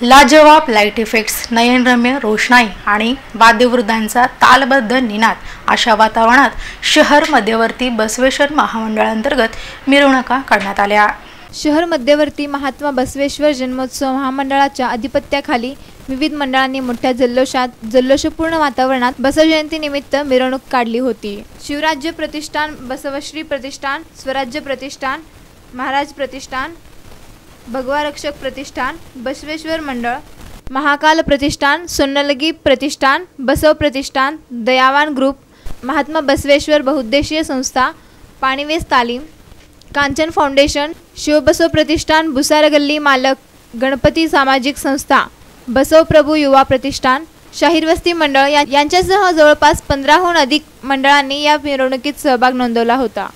लाजवाब light effects, नयनरम्य रोषणाई आणि वाद्यवृंदांचा तालबद्ध निनाद अशा वातावरणात शहर मध्यवर्ती बसवेश्वर महामंडळांतर्गत मिरवणुका काढण्यात आल्या। शहर मध्यवर्ती महात्मा बसवेश्वर जन्मोत्सव महामंडळाच्या अधिपत्याखाली विविध मंडळांनी मोठ्या जल्लोषपूर्ण वातावरणात बसव जयंतीनिमित्त मिरवणूक काढली होती। शिवराज्य प्रतिष्ठान, बसवश्री प्रतिष्ठान, स्वराज्य प्रतिष्ठान, महाराज प्रतिष्ठान, भगवा रक्षक प्रतिष्ठान, बसवेश्वर मंडळ, महाकाल प्रतिष्ठान, सोन्नलगी प्रतिष्ठान, बसव प्रतिष्ठान, दयावान ग्रुप, महात्मा बसवेश्वर बहुउद्देशीय संस्था, पाणीवेस तालीम, कांचन फाउंडेशन, शिवबसव प्रतिष्ठान, भुसार गल्ली मालक, गणपती सामाजिक संस्था, बसव प्रभू युवा प्रतिष्ठान, शाहीर वस्ती मंडळ यांच्यासह जवळपास 15हून अधिक मंडळांनी या मिरवणुकीत सहभाग नोंदवला होता।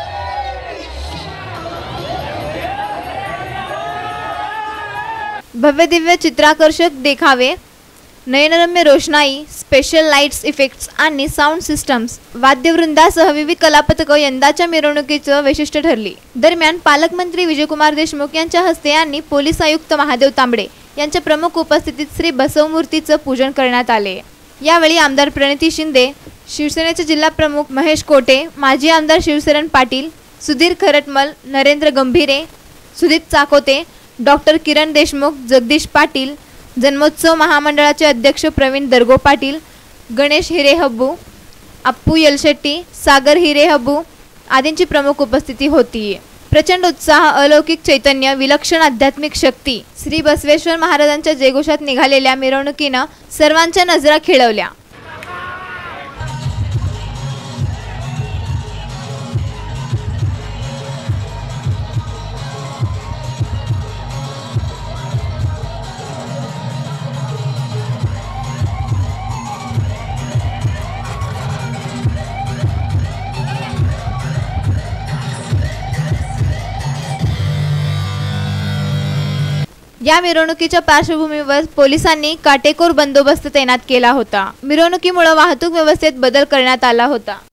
भव्य दिव्य चित्राकर्षक देखावे, नयनरम्य रोषणाई, स्पेशल लाईट्स इफेक्ट्स आणि साऊंड सिस्टम्स, वाद्यवृंदासह विविध कलापथकं यंदाच्या मिरवणुकीचं वैशिष्ट्य ठरली। दरम्यान पालकमंत्री विजयकुमार देशमुख यांच्या हस्ते आणि पोलीस आयुक्त महादेव तांबडे यांच्या प्रमुख उपस्थितीत श्री बसव मूर्तीचं पूजन करण्यात आले। यावेळी आमदार प्रणिती शिंदे, शिवसेनेचे जिल्हा प्रमुख महेश कोटे, माजी आमदार शिवशरण पाटील, सुधीर खरटमल, नरेंद्र गंभीरे, सुदीप चाकोते, डॉक्टर किरण देशमुख, जगदीश पाटील, जन्मोत्सव महामंडळाचे अध्यक्ष प्रवीण दरगो पाटील, गणेश हिरेहब्बू, अप्पू यलशेट्टी, सागर हिरेहब्बू आदींची प्रमुख उपस्थिती होती। प्रचंड उत्साह, अलौकिक चैतन्य, विलक्षण आध्यात्मिक शक्ती, श्री बसवेश्वर महाराजांच्या जयघोषात निघालेल्या मिरवणुकीनं सर्वांच्या नजरा खिळवल्या। या मिरवणुकीच्या पार्श्वभूमीवर पोलिसांनी काटेकोर बंदोबस्त तैनात केला होता। मिरवणुकीमुळे वाहतूक व्यवस्थेत बदल करण्यात आला होता।